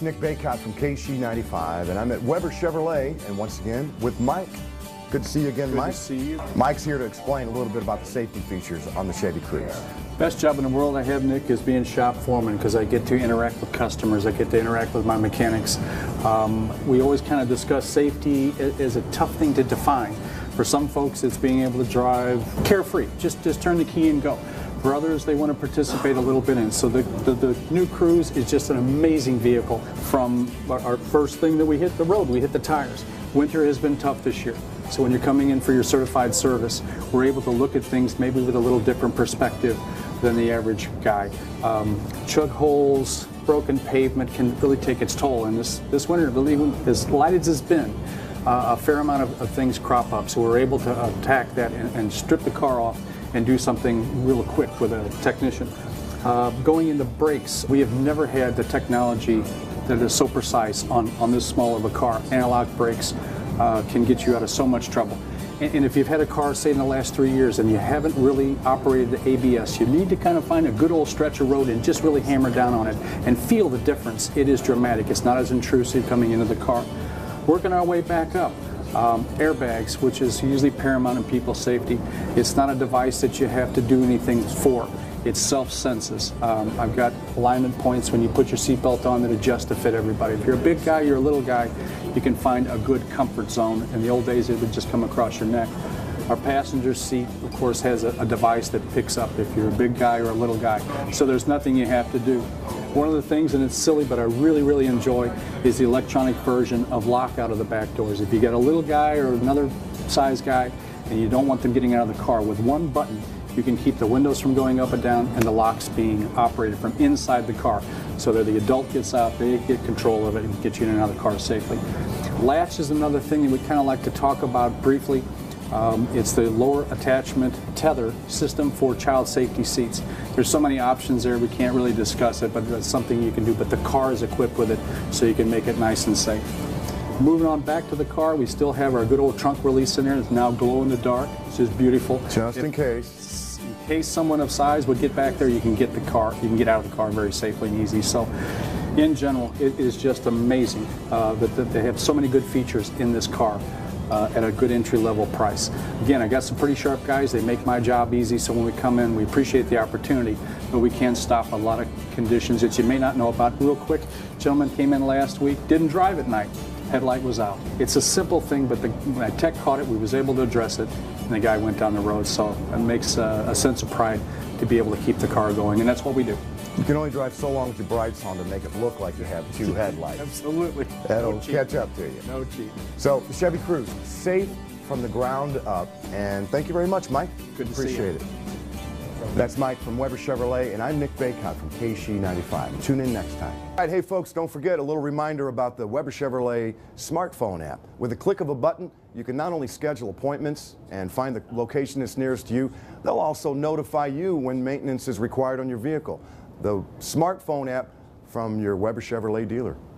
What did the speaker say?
it's Nick Baycott from KC95, and I'm at Weber Chevrolet, and once again with Mike. Good to see you again, Mike. Good to see you. Mike's here to explain a little bit about the safety features on the Chevy Cruze. Best job in the world I have, Nick, is being shop foreman because I get to interact with customers. I get to interact with my mechanics. We always kind of discuss safety as a tough thing to define. For some folks, it's being able to drive carefree, just turn the key and go. For others, they want to participate a little bit in. So the new Cruze is just an amazing vehicle. From our first thing that we hit the road, we hit the tires. Winter has been tough this year. So when you're coming in for your certified service, we're able to look at things maybe with a little different perspective than the average guy. Chug holes, broken pavement can really take its toll. And this winter, believe me, as light as it's been, a fair amount of things crop up. So we're able to attack that and strip the car off and do something real quick with a technician. Going into brakes, we have never had the technology that is so precise on this small of a car. Analog brakes can get you out of so much trouble. And if you've had a car, say in the last 3 years, and you haven't really operated the ABS, you need to kind of find a good old stretch of road and just really hammer down on it and feel the difference. It is dramatic. It's not as intrusive coming into the car. Working our way back up. Airbags, which is usually paramount in people's safety. It's not a device that you have to do anything for. It self-senses. I've got alignment points when you put your seatbelt on that adjust to fit everybody. If you're a big guy, you're a little guy, you can find a good comfort zone. In the old days, it would just come across your neck. Our passenger seat, of course, has a device that picks up if you're a big guy or a little guy. So there's nothing you have to do. One of the things, and it's silly, but I really enjoy, is the electronic version of lock out of the back doors. If you got a little guy or another size guy and you don't want them getting out of the car, with one button, you can keep the windows from going up and down and the locks being operated from inside the car so that the adult gets out, they get control of it and get you in and out of the car safely. Latch is another thing that we kind of like to talk about briefly. It's the lower attachment tether system for child safety seats. There's so many options there, we can't really discuss it, but that's something you can do. But the car is equipped with it, so you can make it nice and safe. Moving on back to the car, we still have our good old trunk release in there. It's now glow in the dark. It's just beautiful. Just in case. In case someone of size would get back there, you can get the car. You can get out of the car very safely and easy. So, in general, it is just amazing that they have so many good features in this car. At a good entry-level price. Again, I got some pretty sharp guys. They make my job easy, so when we come in, we appreciate the opportunity, but we can stop a lot of conditions that you may not know about. Real quick, gentleman came in last week, didn't drive at night. Headlight was out. It's a simple thing, but when a tech caught it, we was able to address it, and the guy went down the road. So it makes a sense of pride to be able to keep the car going, and that's what we do. You can only drive so long with your brights on to make it look like you have two headlights. Absolutely. That'll catch up to you. No cheat. So, the Chevy Cruze, safe from the ground up. And thank you very much, Mike. Good to see you. Appreciate it. That's Mike from Weber Chevrolet, and I'm Nick Baycott from KC95. Tune in next time. All right, hey folks, don't forget a little reminder about the Weber Chevrolet smartphone app. With a click of a button, you can not only schedule appointments and find the location that's nearest to you, they'll also notify you when maintenance is required on your vehicle. The smartphone app from your Weber Chevrolet dealer.